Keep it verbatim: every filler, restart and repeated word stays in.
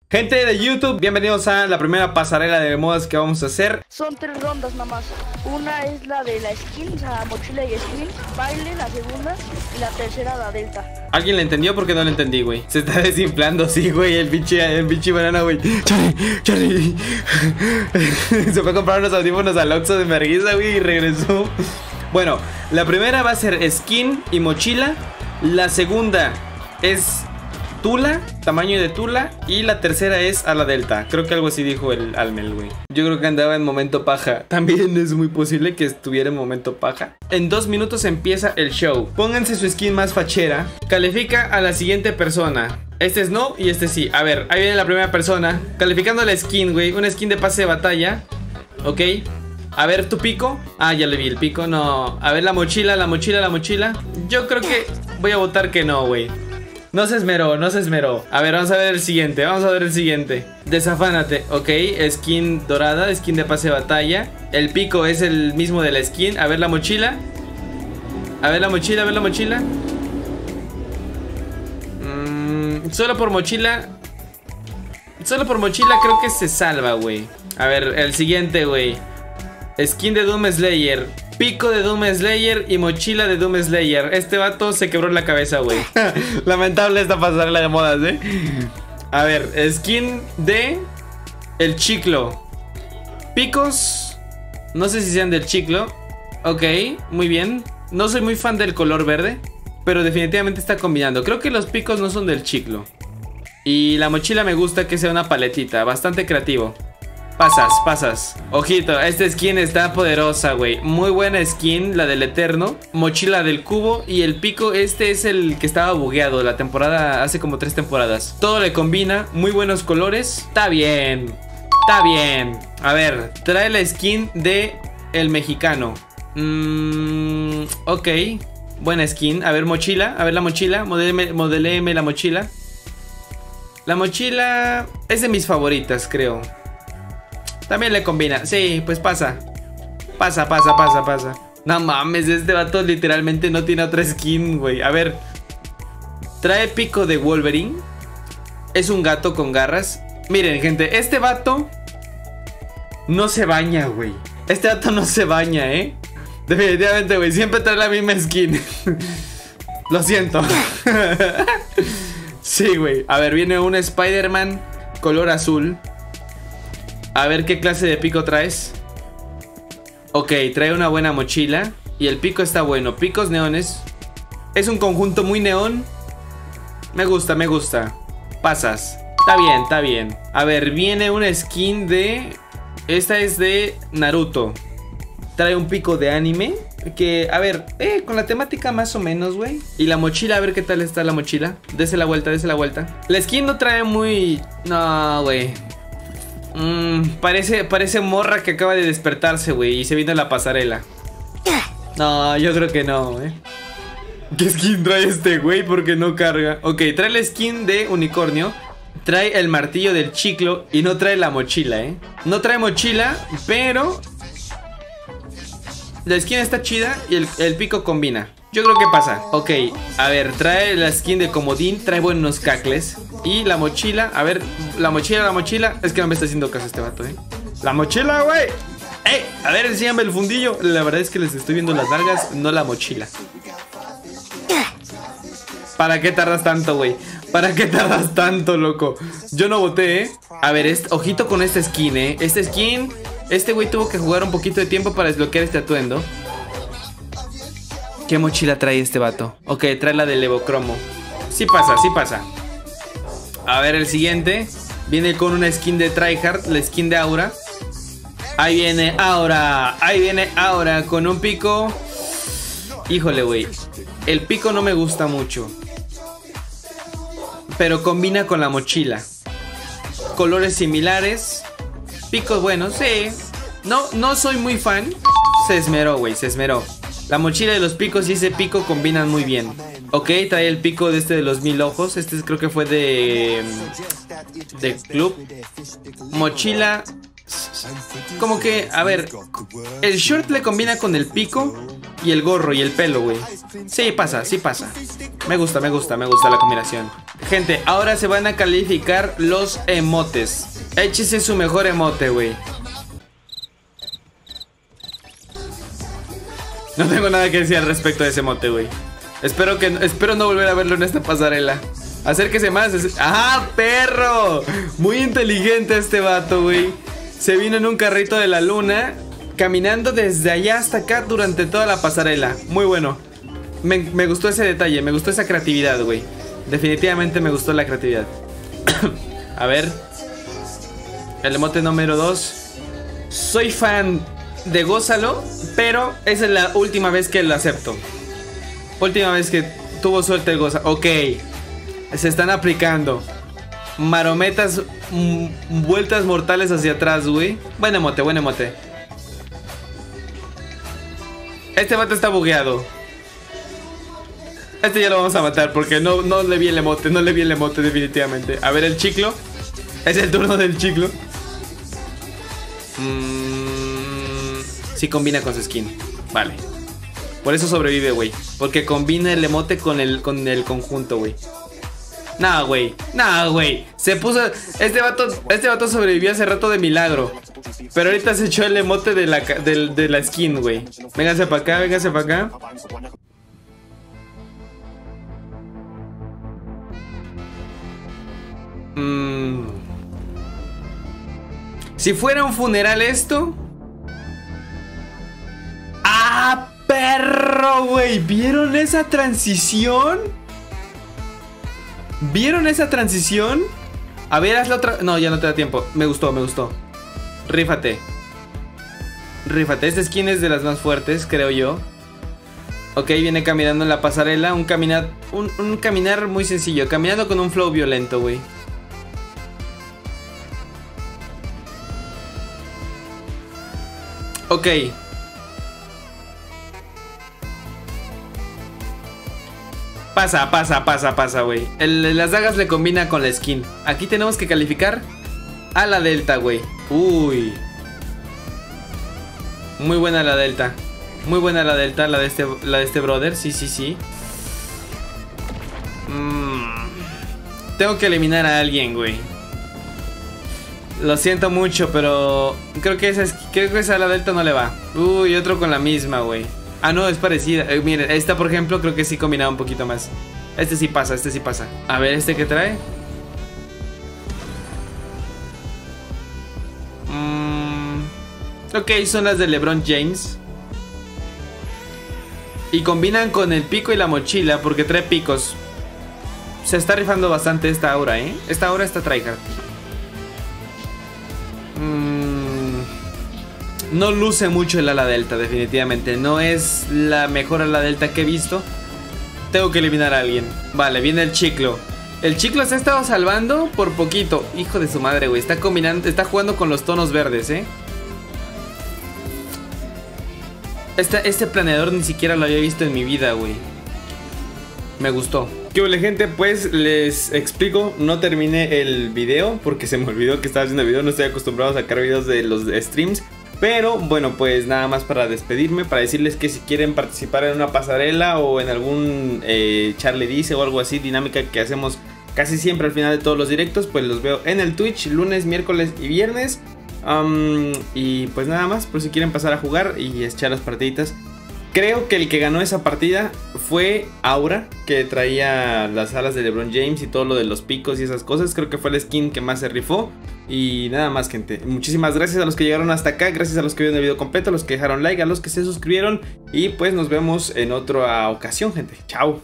Gente de YouTube, bienvenidos a la primera pasarela de modas que vamos a hacer. Son tres rondas nada más. Una es la de la skin, o sea, mochila y skin. Baile, la segunda. Y la tercera, la delta. ¿Alguien le entendió? Porque no le entendí, güey. Se está desinflando, sí, güey. El pinche, el pinche banana, güey. Charlie, Charlie. Se fue a comprar unos audífonos al Oxxo de merguiza, güey, y regresó. Bueno, la primera va a ser skin y mochila. La segunda es Tula, tamaño de Tula. Y la tercera es a la delta. Creo que algo así dijo el Almel, güey. Yo creo que andaba en momento paja. También es muy posible que estuviera en momento paja. En dos minutos empieza el show. Pónganse su skin más fachera. Califica a la siguiente persona. Este es no y este sí. A ver, ahí viene la primera persona calificando la skin, güey. Una skin de pase de batalla. Ok. A ver, tu pico. Ah, ya le vi el pico, no. A ver, la mochila, la mochila, la mochila. Yo creo que voy a votar que no, güey. No se esmeró, no se esmeró. A ver, vamos a ver el siguiente, vamos a ver el siguiente. Desafánate, ok, skin dorada, skin de pase de batalla. El pico es el mismo de la skin. A ver la mochila. A ver la mochila, a ver la mochila. mm, Solo por mochila. Solo por mochila creo que se salva, güey. A ver, el siguiente, güey. Skin de Doom Slayer, pico de Doom Slayer y mochila de Doom Slayer. Este vato se quebró la cabeza, güey. Lamentable esta pasarela de modas, eh. A ver, skin de el Chiclo. Picos, no sé si sean del Chiclo. Ok, muy bien. No soy muy fan del color verde, pero definitivamente está combinando. Creo que los picos no son del Chiclo. Y la mochila me gusta que sea una paletita, bastante creativo. Pasas, pasas. Ojito, esta skin está poderosa, güey. Muy buena skin, la del Eterno. Mochila del cubo. Y el pico, este es el que estaba bugueado la temporada, hace como tres temporadas. Todo le combina, muy buenos colores. Está bien, está bien. A ver, trae la skin de el mexicano. mm, Ok, buena skin. A ver, mochila, a ver la mochila. Modeleme, modeléeme la mochila. La mochila es de mis favoritas, creo. También le combina, sí, pues pasa. Pasa, pasa, pasa, pasa. No mames, este vato literalmente no tiene otra skin, güey. A ver, trae pico de Wolverine. Es un gato con garras. Miren, gente, este vato no se baña, güey. Este vato no se baña, eh. Definitivamente, güey, siempre trae la misma skin. Lo siento. Sí, güey. A ver, viene un Spider-Man color azul. A ver qué clase de pico traes. Ok, trae una buena mochila. Y el pico está bueno, picos neones. Es un conjunto muy neón. Me gusta, me gusta. Pasas, está bien, está bien. A ver, viene una skin de... Esta es de Naruto. Trae un pico de anime. Que, a ver, eh, con la temática más o menos, güey. Y la mochila, a ver qué tal está la mochila. Dese la vuelta, dese la vuelta. La skin no trae muy... No, güey. Mm, parece, parece morra que acaba de despertarse, güey, y se vino a la pasarela. No, yo creo que no, eh. ¿Qué skin trae este güey? Porque no carga. Ok, trae la skin de unicornio. Trae el martillo del Chiclo. Y no trae la mochila, eh. No trae mochila, pero la skin está chida y el, el pico combina. Yo creo que pasa. Ok, a ver, trae la skin de comodín. Trae buenos cacles. Y la mochila, a ver, la mochila, la mochila. Es que no me está haciendo caso este vato, eh. La mochila, güey. ¡Ey! A ver, enséñame el fundillo. La verdad es que les estoy viendo las nalgas, no la mochila. ¿Para qué tardas tanto, güey? ¿Para qué tardas tanto, loco? Yo no voté, eh. A ver, este, ojito con esta skin, eh. Esta skin, este güey tuvo que jugar un poquito de tiempo para desbloquear este atuendo. ¿Qué mochila trae este vato? Ok, trae la del Evocromo. Sí pasa, sí pasa. A ver, el siguiente. Viene con una skin de Tryhard, la skin de Aura. Ahí viene Aura. Ahí viene Aura con un pico. Híjole, güey. El pico no me gusta mucho, pero combina con la mochila. Colores similares. Picos buenos, sí. No, no soy muy fan. Se esmeró, güey, se esmeró. La mochila de los picos y ese pico combinan muy bien. Ok, trae el pico de este de los mil ojos. Este creo que fue de... de club. Mochila Como que, a ver, el short le combina con el pico y el gorro y el pelo, güey. Sí, pasa, sí pasa. Me gusta, me gusta, me gusta la combinación. Gente, ahora se van a calificar los emotes. Échese su mejor emote, güey. No tengo nada que decir al respecto de ese emote, güey. Espero que, espero no volver a verlo en esta pasarela. Acérquese más. ¡Ah, perro! Muy inteligente este vato, güey. Se vino en un carrito de la luna, caminando desde allá hasta acá durante toda la pasarela. Muy bueno. Me, me gustó ese detalle, me gustó esa creatividad, güey. Definitivamente me gustó la creatividad. A ver. El emote número dos. Soy fan de Gózalo, pero esa es la última vez que lo acepto. Última vez que tuvo suerte el Gózalo. Ok. Se están aplicando marometas, vueltas mortales hacia atrás, güey. Buen emote, buen emote. Este vato está bugueado. Este ya lo vamos a matar porque no, no le vi el emote. No le vi el emote definitivamente. A ver el chiclo. Es el turno del chiclo. mm, Sí combina con su skin. Vale. Por eso sobrevive, güey. Porque combina el emote con el, con el conjunto, güey. Nah, güey, nah, güey. Se puso, este vato, este vato sobrevivió hace rato de milagro. Pero ahorita se echó el emote de la, de, de la skin, güey. Véngase para acá, véngase para acá. mm. Si fuera un funeral esto. ¡Ah, perro, güey! ¿Vieron esa transición? ¿Vieron esa transición? A ver, hazla otra. No, ya no te da tiempo. Me gustó, me gustó. Rífate. Rífate. Esta skin es de las más fuertes, creo yo. Ok, viene caminando en la pasarela. Un caminar, un, un caminar muy sencillo. Caminando con un flow violento, güey. Ok. Pasa, pasa, pasa, pasa, güey. Las dagas le combina con la skin. Aquí tenemos que calificar a la Delta, güey. Uy. Muy buena la Delta. Muy buena la Delta, la de este, la de este brother. Sí, sí, sí. Mm. Tengo que eliminar a alguien, güey. Lo siento mucho, pero creo que esa, creo que esa a la Delta no le va. Uy, otro con la misma, güey. Ah, no, es parecida. Eh, miren, esta por ejemplo creo que sí combinaba un poquito más. Este sí pasa, este sí pasa. A ver, ¿este qué trae? Mm, ok, son las de LeBron James. Y combinan con el pico y la mochila porque trae picos. Se está rifando bastante esta aura, ¿eh? Esta aura está tryhard. Mmm... No luce mucho el ala delta, definitivamente. No es la mejor ala delta que he visto. Tengo que eliminar a alguien. Vale, viene el chiclo. El chiclo se ha estado salvando por poquito. Hijo de su madre, güey. Está combinando, está jugando con los tonos verdes, ¿eh? Este, este planeador ni siquiera lo había visto en mi vida, güey. Me gustó. ¿Qué hola, gente? Pues les explico. No terminé el video porque se me olvidó que estaba haciendo video. No estoy acostumbrado a sacar videos de los streams. Pero bueno, pues nada más para despedirme, para decirles que si quieren participar en una pasarela o en algún eh, Charlie Dice o algo así, dinámica que hacemos casi siempre al final de todos los directos, pues los veo en el Twitch lunes, miércoles y viernes. Um, y pues nada más, por si quieren pasar a jugar y echar las partiditas. Creo que el que ganó esa partida fue Aura, que traía las alas de LeBron James y todo lo de los picos y esas cosas. Creo que fue el skin que más se rifó. Y nada más, gente. Muchísimas gracias a los que llegaron hasta acá. Gracias a los que vieron el video completo, a los que dejaron like, a los que se suscribieron. Y pues nos vemos en otra ocasión, gente. Chao.